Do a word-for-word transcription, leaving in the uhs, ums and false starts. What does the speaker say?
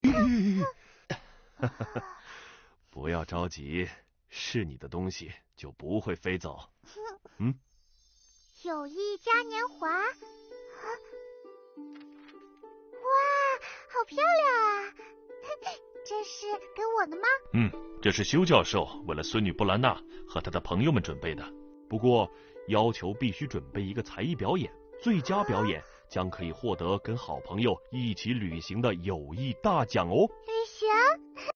不要着急，是你的东西就不会飞走。嗯， 友谊嘉年华，啊、哇，好漂亮啊！这是给我的吗？ 嗯，这是修教授为了孙女布兰娜和她的朋友们准备的。不过要求必须准备一个才艺表演，最佳表演将可以获得跟好朋友一起旅行的友谊大奖哦。 旅行